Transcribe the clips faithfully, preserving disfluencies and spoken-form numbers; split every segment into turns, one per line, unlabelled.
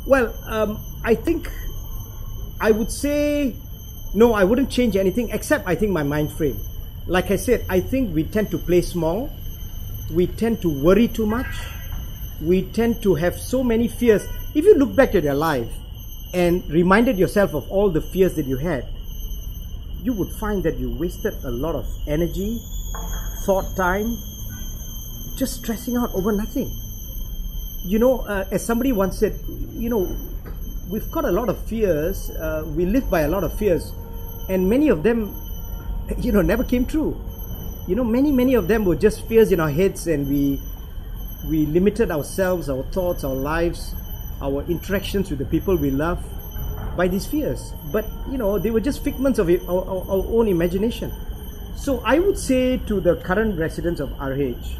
Well, um, I think I would say, no, I wouldn't change anything except I think my mind frame. Like I said, I think we tend to play small. We tend to worry too much. We tend to have so many fears. If you look back at your life and reminded yourself of all the fears that you had, you would find that you wasted a lot of energy, thought time, just stressing out over nothing. You know, uh, as somebody once said, you know, we've got a lot of fears, uh, we live by a lot of fears, and many of them, you know, never came true. You know, many, many of them were just fears in our heads, and we we limited ourselves, our thoughts, our lives, our interactions with the people we love by these fears. But, you know, they were just figments of it, our, our, our own imagination. So I would say to the current residents of R H,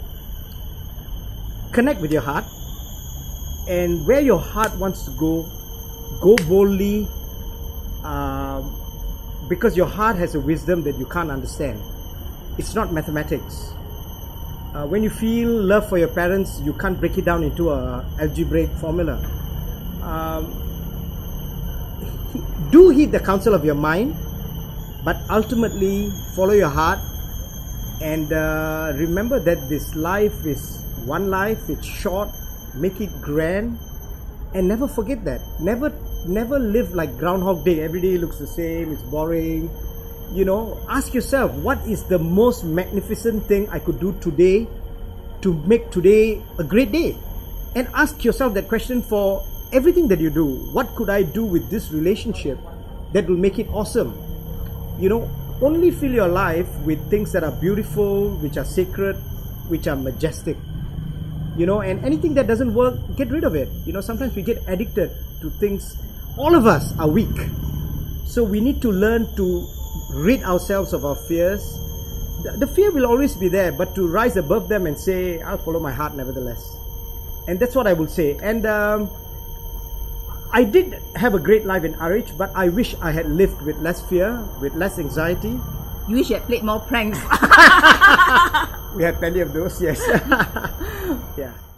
connect with your heart, and where your heart wants to go, go boldly, uh, because your heart has a wisdom that you can't understand. It's not mathematics. Uh, when you feel love for your parents, you can't break it down into a algebraic formula. Um, do heed the counsel of your mind, but ultimately follow your heart, and uh, remember that this life is one life, it's short, make it grand, and never forget that. Never, never live like Groundhog Day. Every day looks the same, it's boring. You know, ask yourself, what is the most magnificent thing I could do today to make today a great day? And ask yourself that question for everything that you do. What could I do with this relationship that will make it awesome? You know, only fill your life with things that are beautiful, which are sacred, which are majestic. You know, and anything that doesn't work, get rid of it. You know, sometimes we get addicted to things. All of us are weak. So we need to learn to rid ourselves of our fears. The, the fear will always be there, but to rise above them and say, I'll follow my heart nevertheless. And that's what I will say. And um, I did have a great life in R H, but I wish I had lived with less fear, with less anxiety.
You wish you had played more pranks.
We had plenty of those, yes. Yeah.